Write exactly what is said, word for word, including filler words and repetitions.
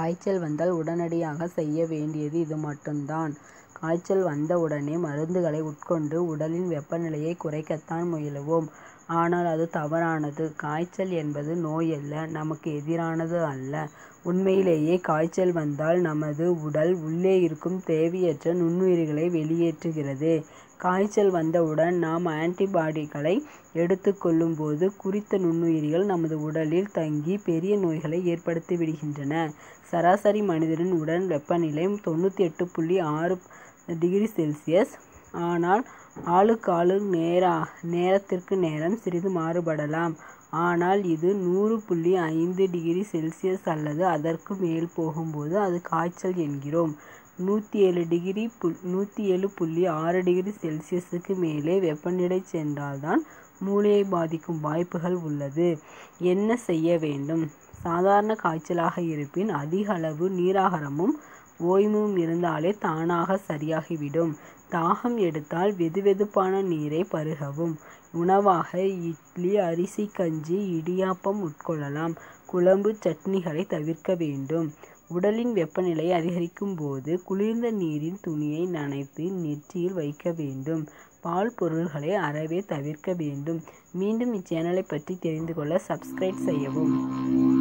காய்ச்சல் வந்தால் உடனடியாக செய்ய வேண்டியது இது மட்டும்தான். காய்ச்சல் வந்த உடனே மருந்துகளை உட்கொண்டு உடலின் வெப்பநிலையை குறைக்கத்தான் முயலுவோம். ஆனால் அது தவறானது. காய்ச்சல் என்பது நோயல்ல, நமக்கு எதிரானது அல்ல. உண்மையிலேயே காய்ச்சல் வந்தால் நமது உடல் உள்ளே இருக்கும் தேவையற்ற நுண்ணுயிரிகளை வெளியேற்றுகிறது. காய்ச்சல் வந்தவுடன் நாம் ஆன்டிபாடிகளை எடுத்துக்கொள்ளும் போது குறித்த நுண்ணுயிரிகள் நமது உடலில் தங்கி பெரிய நோய்களை ஏற்படுத்தி விடுகின்றன. சராசரி மனிதனின் உடல் வெப்பநிலை தொண்ணூற்றி எட்டு புள்ளி ஆறு டிகிரி செல்சியஸ். ஆனால் ஆளுக்கு ஆளு நேரா நேரத்திற்கு நேரம் சிறிது மாறுபடலாம். ஆனால் இது நூறு புள்ளி ஐந்து டிகிரி செல்சியஸ் அல்லது அதற்கு மேல் போகும்போது அது காய்ச்சல் என்கிறோம். நூற்றி ஏழு டிகிரி நூற்றி ஏழு புள்ளி ஆறு டிகிரி செல்சியஸுக்கு மேலே வெப்பநிலை சென்றால்தான் மூளையை பாதிக்கும் வாய்ப்புகள் உள்ளது. என்ன செய்ய வேண்டும்? சாதாரண காய்ச்சலாக இருப்பின் அதிக அளவு நீராகாரமும் ஓய்வும் இருந்தாலே தானாக சரியாகிவிடும். தாகம் எடுத்தால் வெதுவெதுப்பான நீரை பருகவும். உணவாக இட்லி, அரிசி கஞ்சி, இடியாப்பம் உட்கொள்ளலாம். குழம்பு, சட்னிகளை தவிர்க்க வேண்டும். உடலின் வெப்பநிலை அதிகரிக்கும் போது குளிர்ந்த நீரில் துணியை நனைத்து நெற்றியில் வைக்க வேண்டும். பால் பொருள்களை அறவே தவிர்க்க வேண்டும். மீண்டும் இச்சேனலை பற்றி தெரிந்து கொள்ள சப்ஸ்கிரைப் செய்யவும்.